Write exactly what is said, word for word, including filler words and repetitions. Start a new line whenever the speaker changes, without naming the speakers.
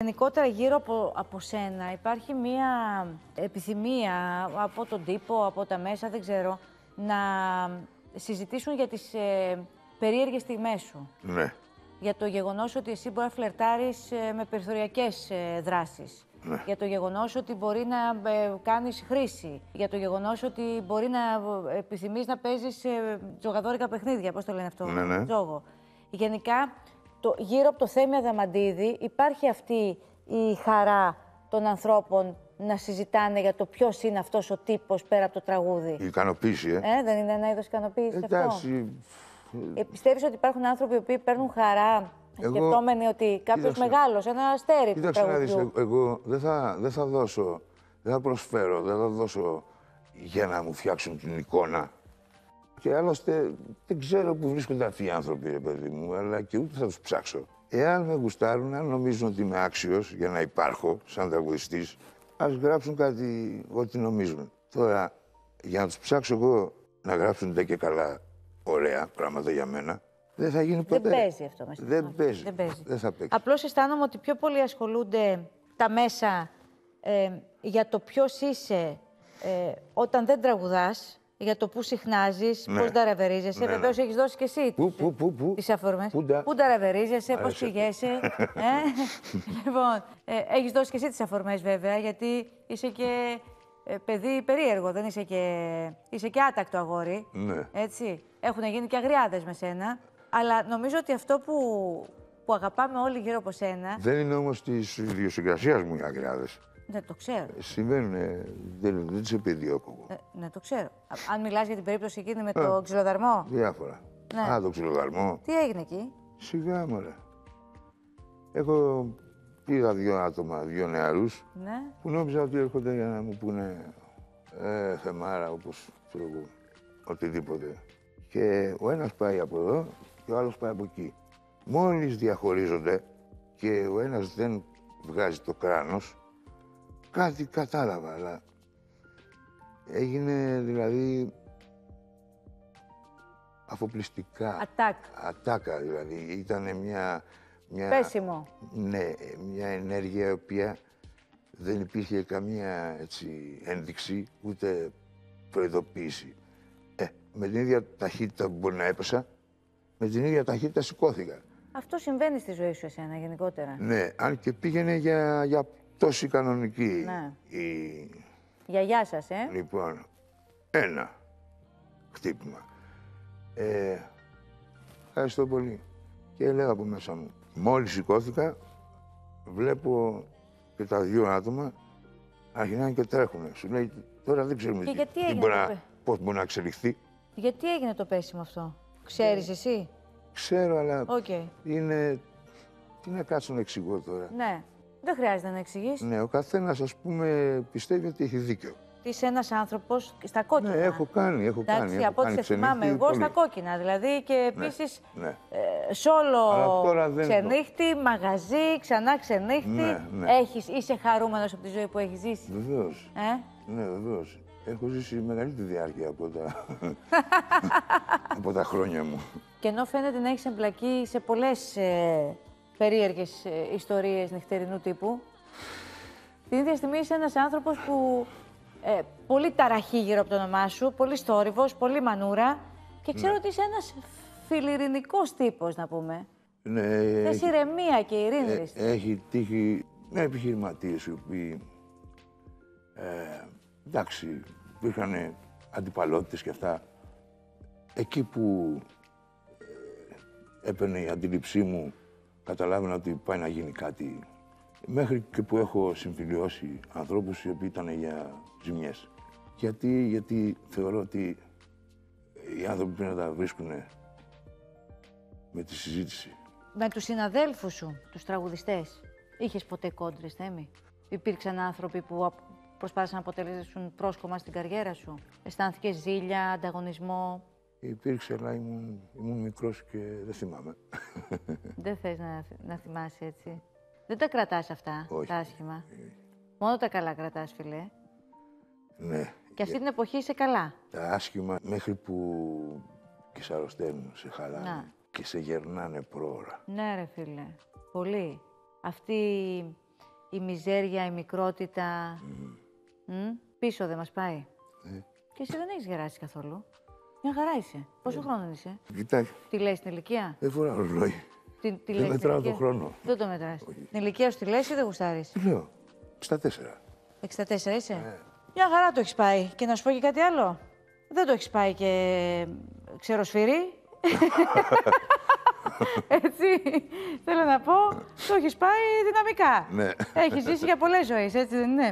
Γενικότερα γύρω από, από σένα υπάρχει μία επιθυμία από τον τύπο, από τα μέσα, δεν ξέρω, να συζητήσουν για τις ε, περίεργες στιγμές σου.
Ναι.
Για το γεγονός ότι εσύ μπορεί να φλερτάρεις ε, με περιθωριακές ε, δράσεις.
Ναι.
Για το γεγονός ότι μπορεί να ε, κάνεις χρήση. Για το γεγονός ότι μπορεί να ε, επιθυμείς να παίζεις ε, τζογαδόρικα παιχνίδια, πώς το λένε αυτό,
ναι, ναι.
τζόγο. Γενικά, το, γύρω από το Θέμη Αδαμαντίδη υπάρχει αυτή η χαρά των ανθρώπων να συζητάνε για το ποιος είναι αυτός ο τύπος πέρα από το τραγούδι.
Η ικανοποίηση, ε.
ε δεν είναι ένα είδος ικανοποίησης αυτό?
Εντάξει.
Ε, πιστεύεις ότι υπάρχουν άνθρωποι οι οποίοι παίρνουν χαρά,
Εγώ...
σκεπτόμενοι ότι κάποιος μεγάλος, ένα αστέρι του
Κοίταξε να δεις,
τραγουδιού?
εγώ δεν θα, δεν θα δώσω, δεν θα προσφέρω, δεν θα δώσω για να μου φτιάξουν την εικόνα. Και άλλωστε δεν ξέρω που βρίσκονται αυτοί οι άνθρωποι, ρε παιδί μου, αλλά και ούτε θα τους ψάξω. Εάν με γουστάρουν, αν νομίζουν ότι είμαι άξιος για να υπάρχω σαν τραγουδιστής, ας γράψουν κάτι ό,τι νομίζουν. Τώρα, για να τους ψάξω εγώ να γράψουν ντε και καλά ωραία πράγματα για μένα, δεν θα γίνει ποτέ.
Δεν παίζει αυτό μέσα.
Δεν παίζει.
Δεν παίζει.
Δεν θα παίξει.
Απλώς αισθάνομαι ότι πιο πολύ ασχολούνται τα μέσα ε, για το ποιος είσαι ε, όταν δεν τραγουδάς, για το πού συχνάζεις,
ναι.
πώς νταραβερίζεσαι.
Ναι,
Βεβαίως
ναι.
έχεις δώσει και εσύ
Πού, πού, πού, πού.
τις αφορμές.
Πού, ντα...
Πού νταραβερίζεσαι, πώς
Άρεσε.
πηγαίνεσαι. ε? Λοιπόν, ε, έχεις δώσει και εσύ τις αφορμές βέβαια, γιατί είσαι και ε, παιδί περίεργο, δεν είσαι και, είσαι και άτακτο αγόρι.
Ναι.
Έτσι. Έχουν γίνει και αγριάδες με σένα. Αλλά νομίζω ότι αυτό που, που αγαπάμε όλοι γύρω από σένα...
Δεν είναι όμως της ιδιοσυγκρασίας μου οι αγριάδες.
Ναι, το ξέρω.
Συμβαίνουν, δεν, δεν τις επιδιώκω εγώ.
Ε, ναι, το ξέρω. Α, αν μιλάς για την περίπτωση εκείνη με το ξυλοδαρμό.
Διάφορα.
Ναι.
Α, το ξυλοδαρμό.
Τι έγινε εκεί?
Σιγά, μωρέ. Έχω πήρα δύο άτομα, δύο νεαρούς,
Ναι.
που νόμιζα ότι έρχονται για να μου πούνε ε, θεμάρα, όπως ξέρω εγώ, οτιδήποτε. Και ο ένας πάει από εδώ και ο άλλος πάει από εκεί. Μόλις διαχωρίζονται και ο ένας δεν βγάζει το κράνος, κάτι κατάλαβα, αλλά έγινε δηλαδή αφοπλιστικά.
Ατάκ.
Ατάκα δηλαδή. Ήταν μια... μια
Πέσιμο.
Ναι, μια ενέργεια η οποία δεν υπήρχε καμία έτσι, ένδειξη, ούτε προειδοποίηση. Ε, με την ίδια ταχύτητα που μπορεί να έπεσα, με την ίδια ταχύτητα σηκώθηκα.
Αυτό συμβαίνει στη ζωή σου εσένα γενικότερα.
Ναι, αν και πήγαινε για, για πτώση κανονική.
Ναι.
Η...
Γιαγιά σας, ε.
Λοιπόν, ένα χτύπημα. Ε, ευχαριστώ πολύ. Και λέω από μέσα μου, μόλις σηκώθηκα, βλέπω και τα δύο άτομα αρχινάνε και τρέχουνε. Σου λέει, τώρα δεν ξέρουμε
Και
τι,
γιατί
τι
έγινε
μπορεί
το
να,
πέ-
πώς μπορεί να εξελιχθεί.
Γιατί έγινε το πέσιμο αυτό? Ξέρεις εσύ?
Ξέρω, αλλά
Οκ.
είναι... Τι να κάτσω να εξηγώ τώρα.
Ναι. Δεν χρειάζεται να εξηγείς.
Ναι, ο καθένας, ας πούμε, πιστεύει ότι έχει δίκιο.
Είσαι ένας άνθρωπος στα κόκκινα.
Ναι, έχω κάνει, έχω
Εντάξει,
κάνει. έχω
από ό,τι
κάνει
σε θυμάμαι
ξενύχτη
εγώ,
πολύ.
στα κόκκινα δηλαδή. Και επίσης
Ναι.
ε, σόλο
Αλλά τώρα δεν
ξενύχτη, μαγαζί, ξανά ξενύχτη.
Ναι, ναι.
Έχεις, είσαι χαρούμενος από τη ζωή που έχεις ζήσει?
Βεβαίως.
Ε?
Ναι, βεβαίως. Έχω ζήσει μεγαλύτερη διάρκεια από τα... από τα χρόνια μου.
Και ενώ φαίνεται να έχεις εμπλακεί σε πολλές ε, περίεργες ε, ιστορίες νυχτερινού τύπου, την ίδια στιγμή είσαι ένας άνθρωπος που ε, πολύ ταραχή γύρω από το όνομά σου, πολύ στόρυβος, πολύ μανούρα και ξέρω
Ναι.
ότι είσαι ένας φιλιρινικός τύπος, να πούμε.
Ναι,
Θες
έχει,
ηρεμία και ειρήνη.
ε, έχει τύχει με επιχειρηματίες οι οποίοι, ε, εντάξει, υπήρχαν αντιπαλότητες και αυτά. Εκεί που ε, έπαιρνε η αντίληψή μου, καταλάβαινα ότι πάει να γίνει κάτι. Μέχρι και που έχω συμφιλιώσει ανθρώπους οι οποίοι ήταν για ζημιές. Γιατί, γιατί θεωρώ ότι οι άνθρωποι πρέπει να τα βρίσκουν με τη συζήτηση.
Με τους συναδέλφους σου, τους τραγουδιστές, είχες ποτέ κόντρες, Θέμη? Υπήρξαν άνθρωποι που απ- προσπάθησαν να αποτελέσουν πρόσκομα στην καριέρα σου? Αισθάνθηκες ζήλια, ανταγωνισμό?
Υπήρξε, αλλά ήμουν, ήμουν μικρός και δεν θυμάμαι.
Δεν θες να, να θυμάσαι έτσι? Δεν τα κρατάς αυτά,
Όχι.
τα άσχημα? Μόνο τα καλά κρατάς, φιλέ.
Ναι.
Και αυτή την εποχή είσαι καλά.
Τα άσχημα μέχρι που και σε αρρωσταίνουν, σε χαλάνε
Να.
και σε γερνάνε πρόωρα.
Ναι, ρε φίλε. Πολύ. Αυτή η μιζέρια, η μικρότητα.
Mm.
Μ, πίσω δεν μας πάει.
Ε.
Και εσύ δεν έχεις γεράσει καθόλου. Μια χαρά είσαι. Πόσο
ε.
χρόνο είσαι?
Κοιτάξτε.
Τι λέει στην ηλικία?
Δεν φοράω ρολόι.
Τι, τι
δεν μετράω τον χρόνο.
Δεν το μετράς. Την ηλικία σου τη λες ή δεν γουστάρεις?
Τι λέω. εξήντα τέσσερα.
εξήντα τέσσερα είσαι.
Ε.
Μια χαρά το έχεις πάει. Και να σου πω και κάτι άλλο. Δεν το έχεις πάει και ξεροσφυρί. Έτσι, θέλω να πω, το έχεις πάει δυναμικά.
Ναι.
Έχεις ζήσει για πολλές ζωές, έτσι δεν είναι?